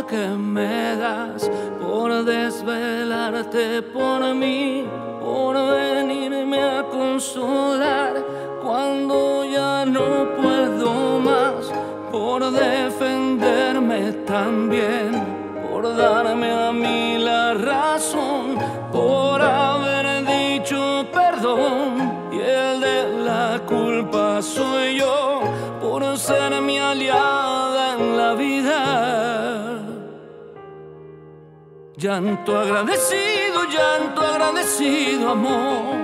que me das, por desvelarte por mí, por venirme a consolar cuando ya no puedo más, por defenderme también, por darme a mí la razón, por haber dicho perdón y el de la culpa soy yo, por ser mi aliada en la vida. Llanto agradecido amor,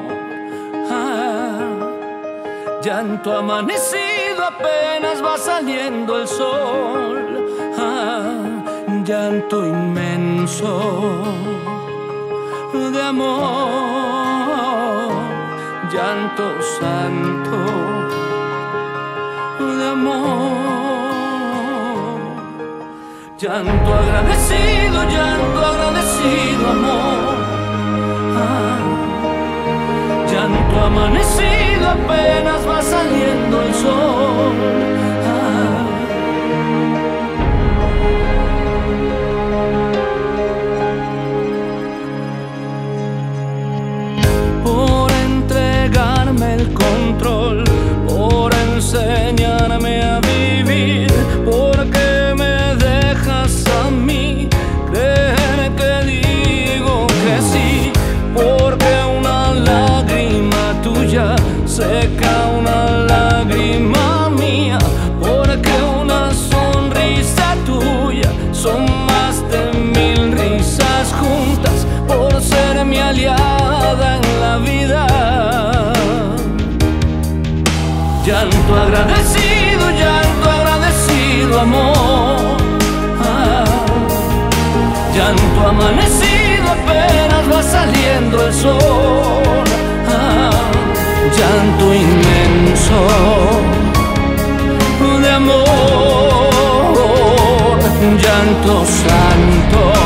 llanto amanecido apenas va saliendo el sol, llanto inmenso de amor, llanto santo de amor, llanto agradecido amor, llanto amanecido apenas va saliendo el sol. Por entregarme el control, por enseñarme a vivir, porque me dejas a mí creer que digo que sí, porque una lágrima tuya seca una lágrima mía, porque una sonrisa tuya son más de 1000 risas juntas, por ser mi aliada en la vida. Llanto agradecido amor, llanto amanecido apenas va saliendo el sol, llanto inmenso de amor, llanto santo